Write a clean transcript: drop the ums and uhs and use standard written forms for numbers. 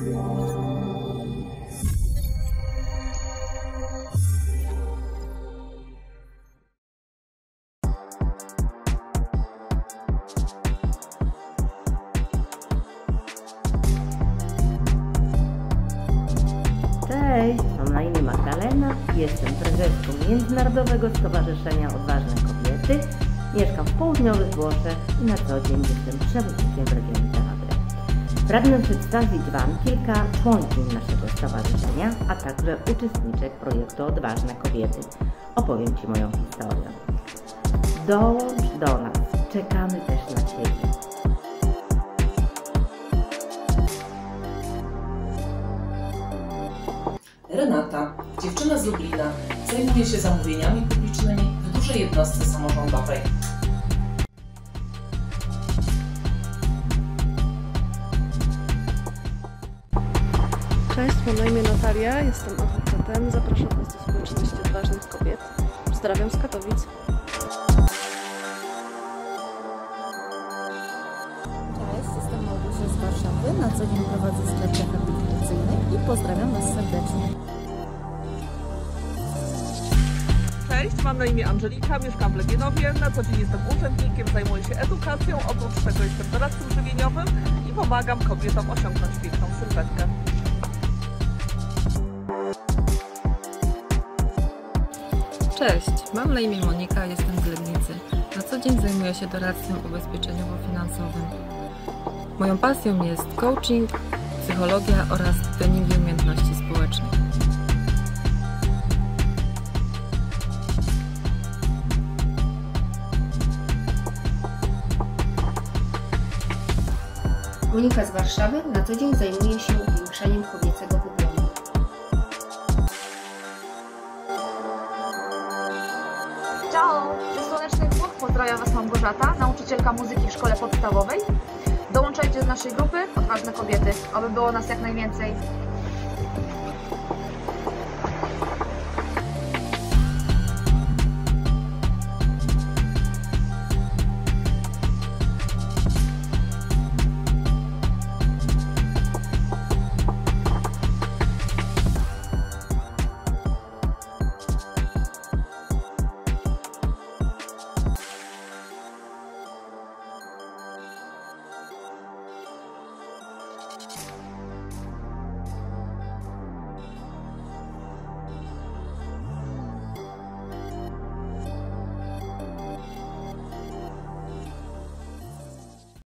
Cześć, mam na imię Magdalena, jestem prezeską Międzynarodowego Stowarzyszenia Odważne Kobiety. Mieszkam w południowych Włoszech i na co dzień jestem przewodnikiem w regionie Calabria. Pragnę przedstawić Wam kilka członkiń naszego stowarzyszenia, a także uczestniczek projektu Odważne Kobiety. Opowiem Ci moją historię. Dołącz do nas, czekamy też na Ciebie. Renata, dziewczyna z Lublina, zajmuje się zamówieniami publicznymi w dużej jednostce samorządowej. Cześć, mam na imię Natalia, jestem adwokatem. Zapraszam Was do społeczności Odważnych Kobiet. Pozdrawiam z Katowic. Cześć, jestem Małgosia z Warszawy. Na co dzień prowadzę sklep rehabilitacyjny i pozdrawiam Was serdecznie. Cześć, mam na imię Angelika, mieszkam w Legionowie. Na co dzień jestem urzędnikiem, zajmuję się edukacją. Oprócz tego jestem doradcą żywieniowym i pomagam kobietom osiągnąć piękną sylwetkę. Cześć, mam na imię Monika, jestem z Legnicy. Na co dzień zajmuję się doradztwem ubezpieczeniowo-finansowym. Moją pasją jest coaching, psychologia oraz treningi umiejętności społecznych. Monika z Warszawy, na co dzień zajmuje się upiększaniem kobiecego wyglądu. Ciao! Ze Słonecznych Wód pozdrawia Was Małgorzata, nauczycielka muzyki w szkole podstawowej. Dołączajcie do naszej grupy Odważne Kobiety, aby było nas jak najwięcej.